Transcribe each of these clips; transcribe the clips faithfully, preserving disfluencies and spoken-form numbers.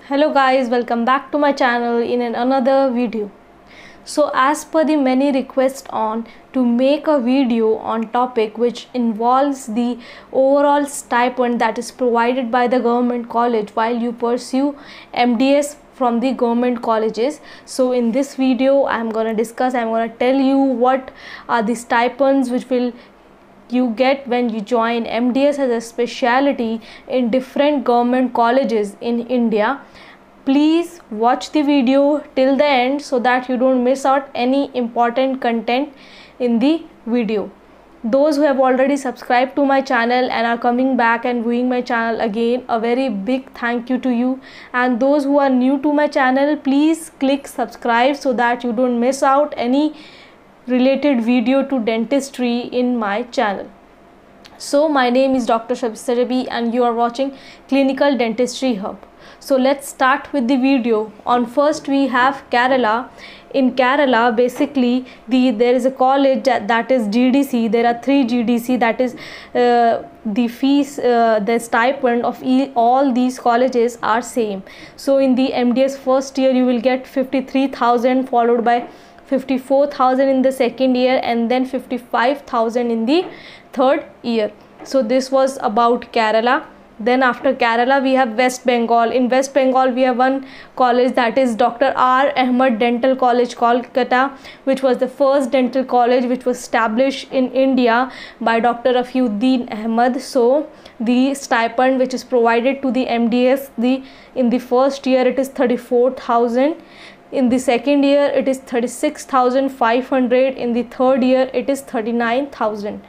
Hello guys, welcome back to my channel in an another video. So as per the many requests on to make a video on topic which involves the overall stipend that is provided by the government college while you pursue M D S from the government colleges. So in this video I am going to discuss, I am going to tell you what are the stipends which will you get when you join M D S as a specialty in different government colleges in India. Please watch the video till the end so that you don't miss out any important content in the video. Those who have already subscribed to my channel and are coming back and viewing my channel again, a very big thank you to you. And those who are new to my channel, please click subscribe so that you don't miss out any related video to dentistry in my channel. So my name is Doctor Shabista Jabi and you are watching Clinical Dentistry Hub. So let's start with the video. On first we have Kerala. In Kerala, basically the there is a college that, that is G D C. There are three G D C, that is uh, the fees, uh, the stipend of e all these colleges are same. So in the M D S first year you will get fifty-three thousand, followed by fifty-four thousand in the second year, and then fifty-five thousand in the third year. So this was about Kerala. Then after Kerala we have West Bengal. In West Bengal we have one college, that is Doctor R Ahmed Dental College, Kolkata, which was the first dental college which was established in India by Doctor Rafiuddin Ahmed. So the stipend which is provided to the M D S, the in the first year it is thirty-four thousand. In the second year it is thirty-six thousand five hundred. In the third year it is thirty-nine thousand.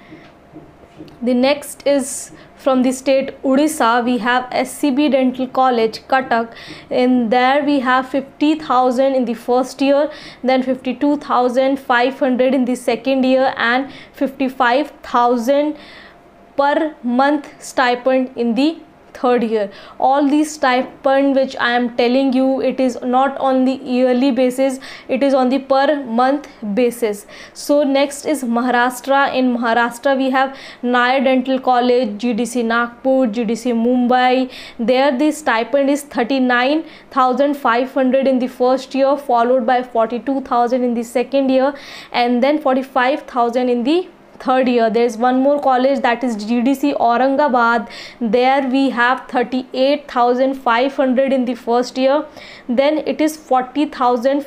The next is from the state Odisha. We have S C B Dental College, Cuttack. In there we have fifty thousand in the first year, then fifty-two thousand five hundred in the second year, and fifty-five thousand per month stipend in the third year. All these stipend which I am telling you, it is not on the yearly basis, it is on the per month basis. So next is Maharashtra. In Maharashtra we have Nair Dental College, G D C Nagpur, G D C Mumbai. There the stipend is thirty-nine thousand five hundred in the first year, followed by forty-two thousand in the second year, and then forty-five thousand in the third year. There is one more college, that is G D C Aurangabad. There we have thirty-eight thousand five hundred in the first year, then it is forty thousand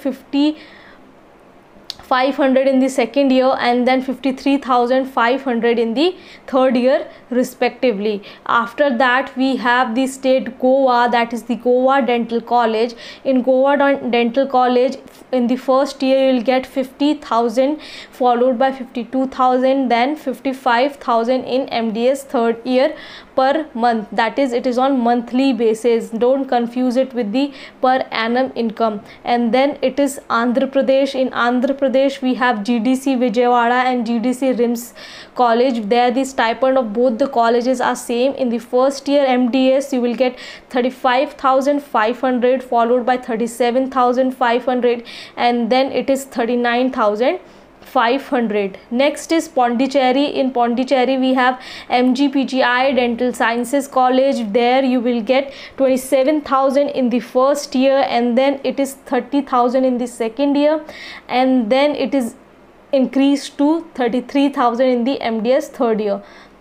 five hundred in the second year, and then fifty-three thousand five hundred in the third year respectively. After that we have the state Goa, that is the Goa Dental College. In Goa Dental College, in the first year you will get fifty thousand, followed by fifty-two thousand, then fifty-five thousand in M D S third year per month. That is, it is on monthly basis, don't confuse it with the per annum income. And then it is Andhra Pradesh. In Andhra Pradesh we have G D C Vijayawada and G D C RIMS College. There the stipend of both the colleges are same. In the first year M D S you will get thirty-five thousand five hundred, followed by thirty-seven thousand five hundred, and then it is thirty-nine thousand five hundred. Next is Pondicherry. In Pondicherry we have M G P G I Dental Sciences College. There you will get twenty-seven thousand in the first year, and then it is thirty thousand in the second year, and then it is increased to thirty-three thousand in the M D S third year.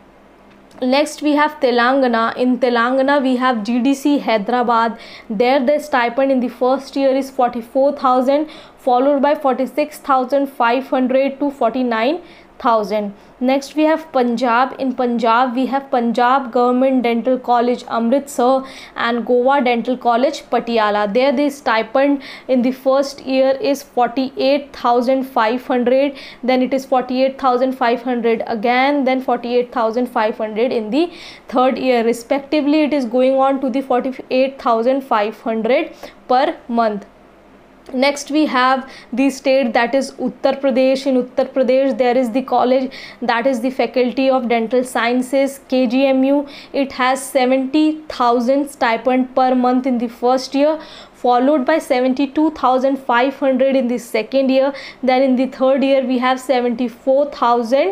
Next we have Telangana. In Telangana we have G D C Hyderabad. There the stipend in the first year is forty-four thousand, followed by forty-six thousand five hundred to forty-nine thousand. Next we have Punjab. In Punjab we have Punjab Government Dental College, Amritsar, and Goa Dental College, Patiala. There the stipend in the first year is forty-eight thousand five hundred, then it is forty-eight thousand five hundred again, then forty-eight thousand five hundred in the third year respectively. It is going on to the forty-eight thousand five hundred per month. Next we have the state, that is Uttar Pradesh. In Uttar Pradesh there is the college, that is the Faculty of Dental Sciences, K G M U. It has seventy thousand stipend per month in the first year, followed by seventy-two thousand five hundred in the second year. Then in the third year we have seventy-four thousand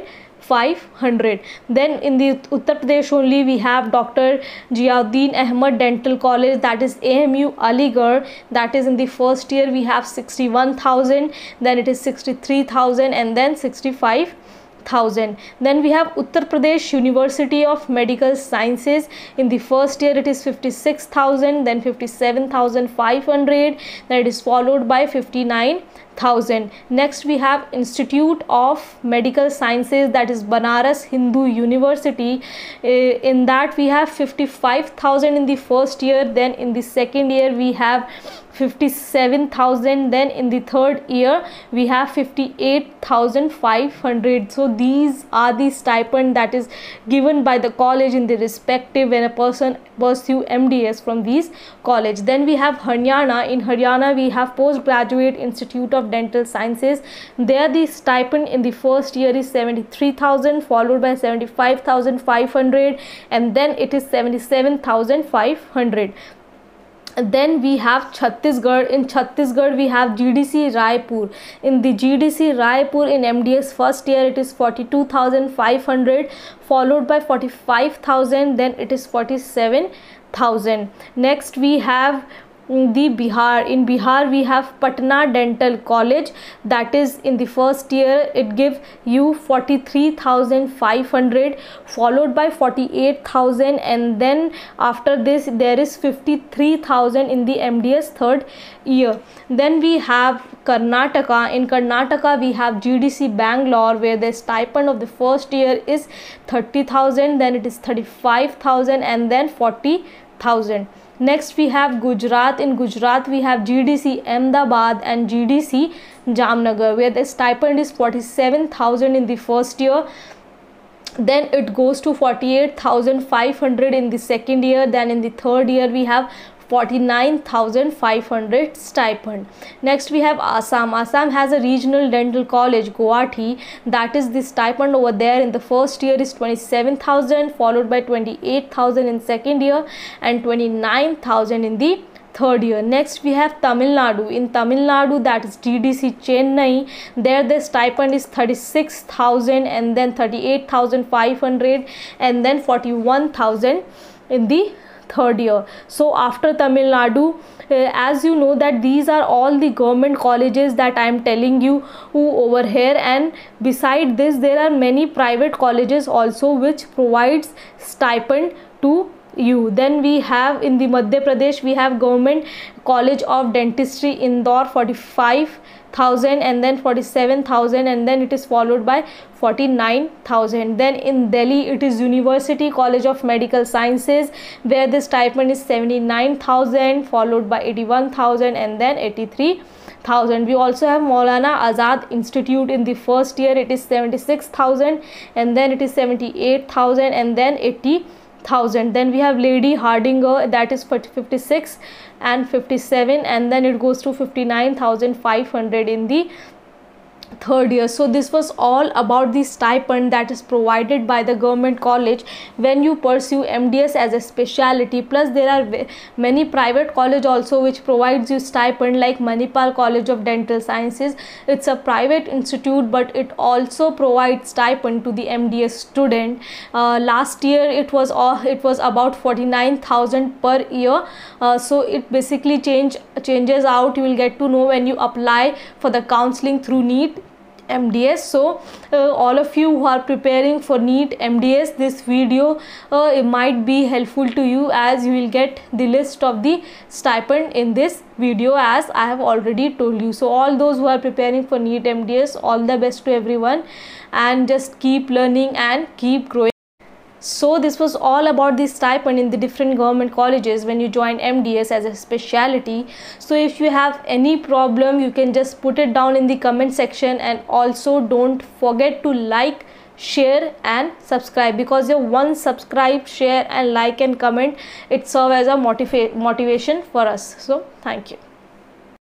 five hundred. Then in the Uttar Pradesh only we have Doctor Ziauddin Ahmed Dental College, that is A M U Aligarh, that is in the first year we have sixty-one thousand, then it is sixty-three thousand, and then sixty-five thousand. Then we have Uttar Pradesh University of Medical Sciences. In the first year it is fifty-six thousand, then fifty-seven thousand five hundred, then it is followed by fifty-nine thousand. Next we have Institute of Medical Sciences, that is Banaras Hindu University. Uh, in that we have fifty-five thousand in the first year, then in the second year we have fifty-seven thousand, then in the third year we have fifty-eight thousand five hundred. So these are the stipend that is given by the college in the respective when a person pursue M D S from these college. Then we have Haryana. In Haryana we have Postgraduate Institute of Dental Sciences. There the stipend in the first year is seventy-three thousand, followed by seventy-five thousand five hundred, and then it is seventy-seven thousand five hundred. Then we have Chhattisgarh. In Chhattisgarh we have G D C Raipur. In the G D C Raipur in M D S first year it is forty-two thousand five hundred, followed by forty-five thousand, then it is forty-seven thousand. Next we have the Bihar. In Bihar we have Patna Dental College, that is in the first year it gives you forty-three thousand five hundred, followed by forty-eight thousand, and then after this there is fifty-three thousand in the M D S third year. Then we have Karnataka. In Karnataka we have G D C Bangalore, where the stipend of the first year is thirty thousand, then it is thirty-five thousand, and then forty thousand. Next we have Gujarat. In Gujarat we have G D C Ahmedabad and G D C Jamnagar, where the stipend is forty-seven thousand in the first year, then it goes to forty-eight thousand five hundred in the second year, then in the third year we have forty-nine thousand five hundred stipend. Next we have Assam. Assam has a regional dental college, Guwahati, that is the stipend over there in the first year is twenty-seven thousand, followed by twenty-eight thousand in second year, and twenty-nine thousand in the third year. Next we have Tamil Nadu. In Tamil Nadu, that is G D C Chennai, there the stipend is thirty-six thousand, and then thirty-eight thousand five hundred, and then forty-one thousand in the third year. So after Tamil Nadu, uh, as you know that these are all the government colleges that I am telling you who over here, and beside this there are many private colleges also which provides stipend to you. Then we have in the Madhya Pradesh we have Government College of Dentistry Indore, forty-five thousand, and then forty-seven thousand, and then it is followed by forty-nine thousand. Then in Delhi it is University College of Medical Sciences, where the stipend is seventy-nine thousand, followed by eighty-one thousand, and then eighty-three thousand. We also have Maulana Azad Institute. In the first year it is seventy-six thousand, and then it is seventy-eight thousand, and then eighty thousand. Then we have Lady Hardinger, that is for fifty-six and fifty-seven, and then it goes to fifty-nine thousand five hundred in the third year. So this was all about the stipend that is provided by the government college when you pursue M D S as a specialty. Plus there are many private college also which provides you stipend, like Manipal College of Dental Sciences. It's a private institute, but it also provides stipend to the M D S student. Uh, last year it was uh, it was about forty-nine thousand per year. Uh, so it basically change changes out. You will get to know when you apply for the counseling through NEET M D S. So uh, all of you who are preparing for NEET M D S, this video uh, it might be helpful to you, as you will get the list of the stipend in this video, as I have already told you. So all those who are preparing for NEET M D S, all the best to everyone, and just keep learning and keep growing. So this was all about the stipend in the different government colleges when you join M D S as a specialty. So if you have any problem, you can just put it down in the comment section, and also don't forget to like, share and subscribe, because your one subscribe, share and like and comment, it serves as a motiva- motivation for us. So thank you.